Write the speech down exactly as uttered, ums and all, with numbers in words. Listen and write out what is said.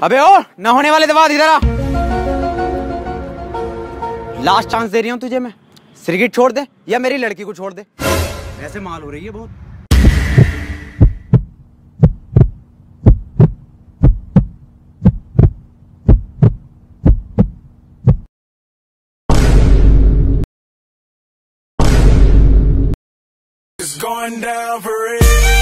अबे ओ न होने वाले दवा इधर आ। लास्ट चांस दे रही हूँ तुझे मैं, सिगरेट छोड़ दे या मेरी लड़की को छोड़ दे। ऐसे माल हो रही है बहुत। It's going down for real.